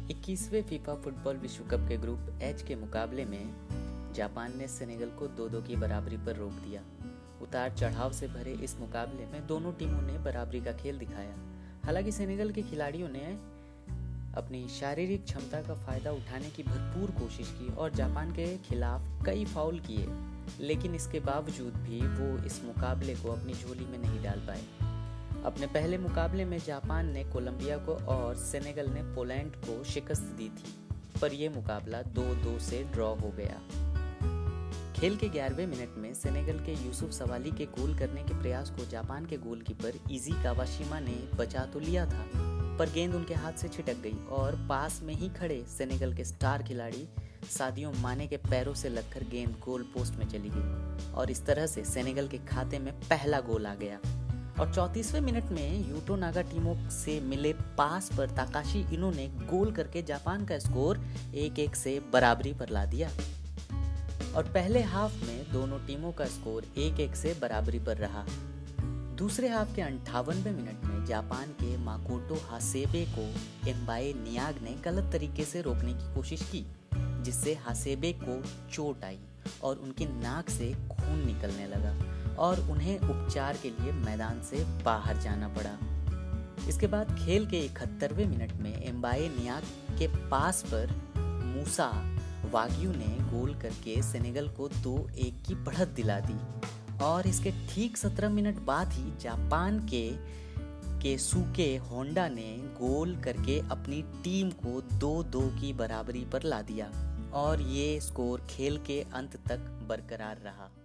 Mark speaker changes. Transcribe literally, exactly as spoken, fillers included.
Speaker 1: इक्कीसवें FIFA football विश्व cup के ग्रुप एच के मुकाबले में जापान ने सेनेगल को दो दो की बराबरी पर रोक दिया। उतार चढ़ाव से भरे इस मुकाबले में दोनों टीमों ने बराबरी का खेल दिखाया। हालांकि सेनेगल के खिलाड़ियों ने अपनी शारीरिक क्षमता का फायदा उठाने की भरपूर कोशिश की और जापान के खिलाफ कई फाउल किए, लेकिन इसके बावजूद भी वो इस मुकाबले को अपनी झोली में नहीं डाल पाए। अपने पहले मुकाबले में जापान ने कोलंबिया को और सेनेगल ने पोलैंड को शिकस्त दी थी, पर यह मुकाबला दो दो से ड्रॉ हो गया। खेल के ग्यारहवें मिनट में सेनेगल के यूसुफ सवाली के गोल करने के प्रयास को जापान के गोलकीपर इजी कावाशिमा ने बचा तो लिया था, पर गेंद उनके हाथ से छिटक गई और पास में ही खड़े सेनेगल के स्टार खिलाड़ी सादियो माने के पैरों से लगकर गेंद गोल पोस्ट में चली गई और इस तरह से सेनेगल के खाते में पहला गोल आ गया। और चौंतीसवें मिनट में यूटो नागा टीमों से मिले पास पर ताकाशी इनो ने गोल करके जापान का स्कोर एक एक से बराबरी पर ला दिया और पहले हाफ में दोनों टीमों का स्कोर एक एक से बराबरी पर रहा। दूसरे हाफ के अंठावनवें मिनट में जापान के माकोटो हासेबे को एम्बाए नियाग ने गलत तरीके से रोकने की कोशिश की, जिससे हासेबे को चोट आई और उनकी नाक से खून निकलने लगा और उन्हें उपचार के लिए मैदान से बाहर जाना पड़ा। इसके बाद खेल के इकहत्तरवें मिनट में एम्बाए नियाग के पास पर मूसा वाग्यू ने गोल करके सेनेगल को दो एक की बढ़त दिला दी और इसके ठीक सत्रह मिनट बाद ही जापान के केसुके होंडा ने गोल करके अपनी टीम को दो दो की बराबरी पर ला दिया और ये स्कोर खेल के अंत तक बरकरार रहा।